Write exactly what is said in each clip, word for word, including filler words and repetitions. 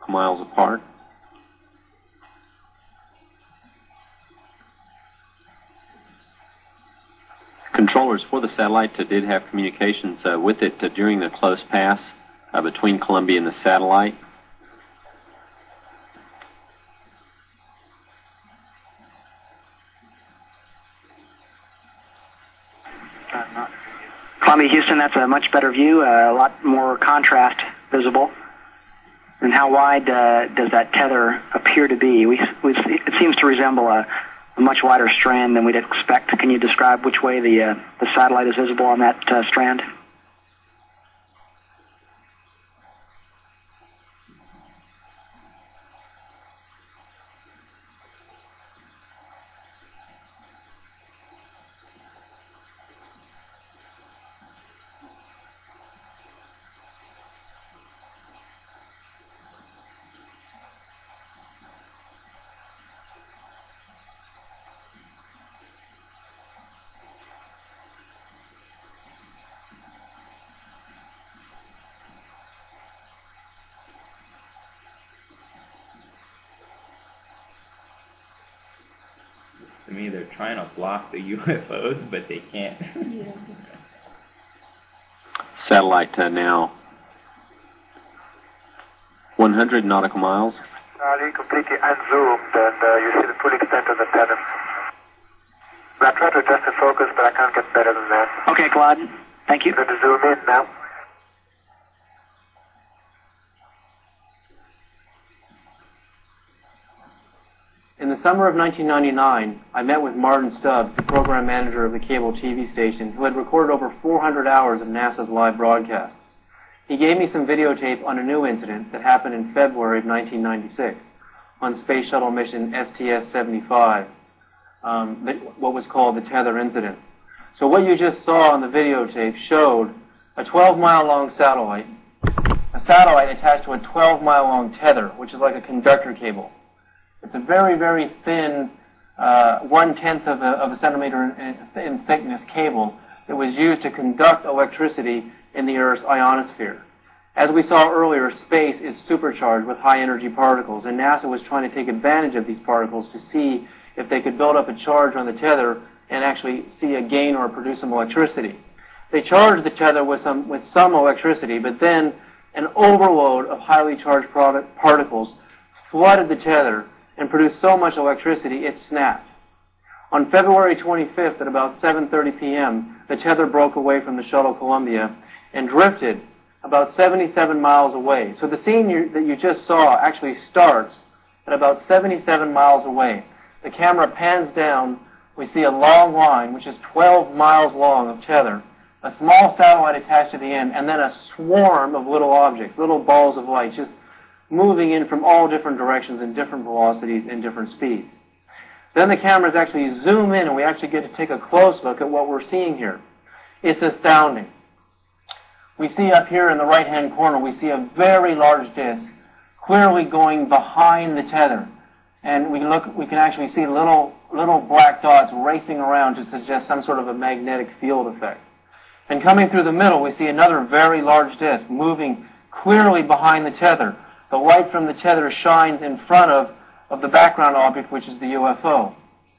miles apart. Controllers for the satellite uh, did have communications uh, with it uh, during the close pass uh, between Columbia and the satellite. Columbia, Houston, that's a much better view, uh, a lot more contrast visible. And how wide uh, does that tether appear to be? We, we, it seems to resemble a, a much wider strand than we'd expect. Can you describe which way the, uh, the satellite is visible on that uh, strand? To me, they're trying to block the U F Os, but they can't. Yeah. Satellite uh, now one hundred nautical miles. Charlie, completely unzoomed, and uh, you see the full extent of the tether. I tried to adjust the focus, but I can't get better than that. Okay, Claude. Thank you. I'm going to zoom in now. In the summer of nineteen ninety-nine, I met with Martin Stubbs, the program manager of the cable T V station, who had recorded over four hundred hours of NASA's live broadcast. He gave me some videotape on a new incident that happened in February of nineteen ninety-six on Space Shuttle mission S T S seventy-five, um, what was called the tether incident. So what you just saw on the videotape showed a twelve mile long satellite, a satellite attached to a twelve mile long tether, which is like a conductor cable. It's a very, very thin, uh, one-tenth of a, of a centimeter in, in thickness cable that was used to conduct electricity in the Earth's ionosphere. As we saw earlier, space is supercharged with high-energy particles, and NASA was trying to take advantage of these particles to see if they could build up a charge on the tether and actually see a gain or produce some electricity. They charged the tether with some, with some electricity, but then an overload of highly charged particles flooded the tether and produced so much electricity it snapped. On February twenty-fifth at about seven thirty p m, the tether broke away from the shuttle Columbia and drifted about seventy-seven miles away. So the scene you, that you just saw actually starts at about seventy-seven miles away. The camera pans down, we see a long line, which is twelve miles long of tether, a small satellite attached to the end, and then a swarm of little objects, little balls of light, just moving in from all different directions and different velocities and different speeds. Then the cameras actually zoom in and we actually get to take a close look at what we're seeing here. It's astounding. We see up here in the right-hand corner, we see a very large disk clearly going behind the tether. And we look, we can actually see little, little black dots racing around to suggest some sort of a magnetic field effect. And coming through the middle, we see another very large disk moving clearly behind the tether. The light from the tether shines in front of, of the background object, which is the U F O.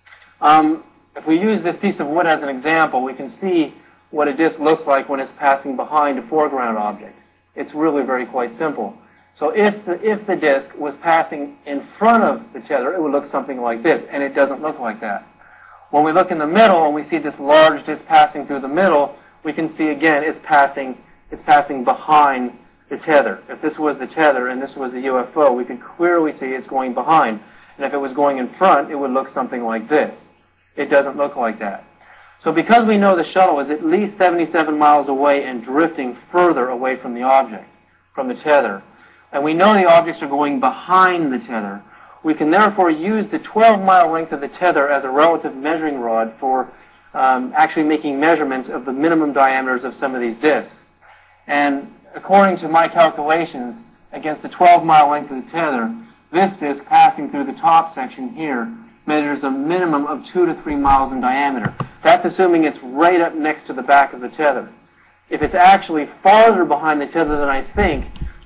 Um, if we use this piece of wood as an example, we can see what a disk looks like when it's passing behind a foreground object. It's really very quite simple. So if the, if the disk was passing in front of the tether, it would look something like this, and it doesn't look like that. When we look in the middle and we see this large disk passing through the middle, we can see again it's passing, it's passing behind the tether. If this was the tether and this was the U F O, we could clearly see it's going behind. And if it was going in front, it would look something like this. It doesn't look like that. So because we know the shuttle is at least seventy-seven miles away and drifting further away from the object, from the tether, and we know the objects are going behind the tether, we can therefore use the twelve mile length of the tether as a relative measuring rod for um, actually making measurements of the minimum diameters of some of these disks. And according to my calculations, against the twelve mile length of the tether, this disk passing through the top section here measures a minimum of two to three miles in diameter. That's assuming it's right up next to the back of the tether. If it's actually farther behind the tether than I think,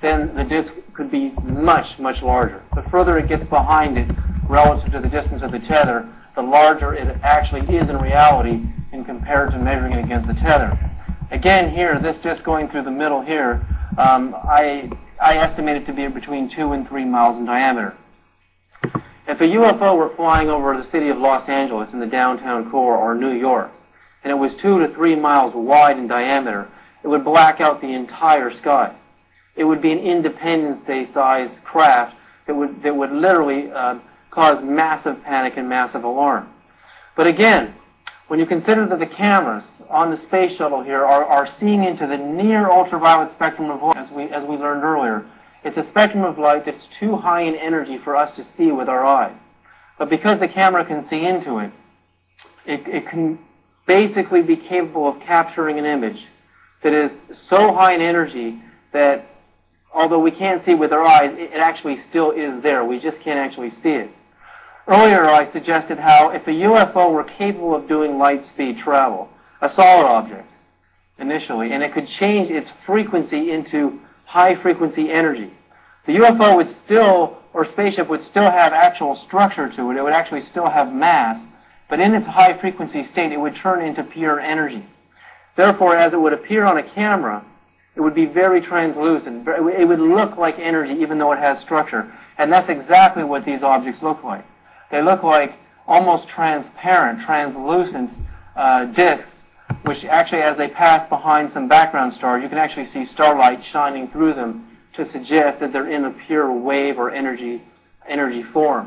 then the disk could be much, much larger. The further it gets behind it relative to the distance of the tether, the larger it actually is in reality in compared to measuring it against the tether. Again, here, this disk going through the middle here, um, I, I estimate it to be between two and three miles in diameter. If a U F O were flying over the city of Los Angeles in the downtown core or New York, and it was two to three miles wide in diameter, it would black out the entire sky. It would be an Independence Day sized craft that would, that would literally uh, cause massive panic and massive alarm. But again, when you consider that the cameras on the space shuttle here are, are seeing into the near ultraviolet spectrum of light, as we, as we learned earlier, it's a spectrum of light that's too high in energy for us to see with our eyes. But because the camera can see into it, it, it can basically be capable of capturing an image that is so high in energy that although we can't see with our eyes, it, it actually still is there. We just can't actually see it. Earlier, I suggested how if a U F O were capable of doing light speed travel, a solid object initially, and it could change its frequency into high frequency energy, the U F O would still, or spaceship would still have actual structure to it. It would actually still have mass, but in its high frequency state, it would turn into pure energy. Therefore, as it would appear on a camera, it would be very translucent. It would look like energy even though it has structure. And that's exactly what these objects look like. They look like almost transparent, translucent uh, disks, which actually, as they pass behind some background stars, you can actually see starlight shining through them to suggest that they're in a pure wave or energy, energy form.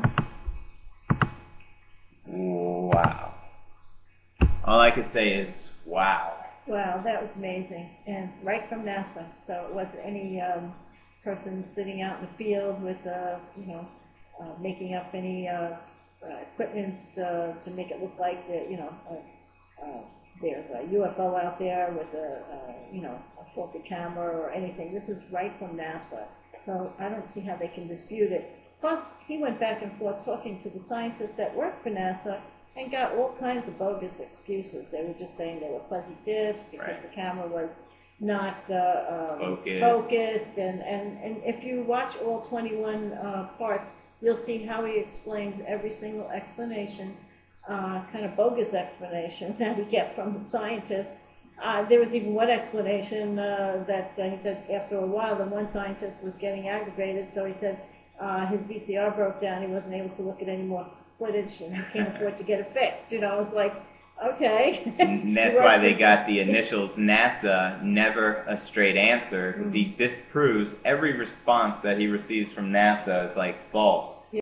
Wow. All I can say is, wow. Wow, that was amazing. And right from NASA. So it wasn't any um, person sitting out in the field with, uh, you know, uh, making up any uh, uh, equipment uh, to make it look like, that, you know, uh, uh, there's a U F O out there with a, uh, you know, a faulty camera or anything. This is right from NASA. So I don't see how they can dispute it. Plus, he went back and forth talking to the scientists that work for NASA and got all kinds of bogus excuses. They were just saying they were fuzzy discs because Right. the camera was not uh, um, Focused. focused. And, and, and if you watch all twenty-one uh, parts, you'll see how he explains every single explanation, uh, kind of bogus explanation that we get from the scientists. Uh, there was even one explanation uh, that uh, he said after a while, the one scientist was getting aggravated, so he said uh, his V C R broke down, he wasn't able to look at any more footage, and he can't afford to get it fixed. You know, it's like, okay. And that's why they got the initials NASA, never a straight answer, because he disproves every response that he receives from NASA is like false.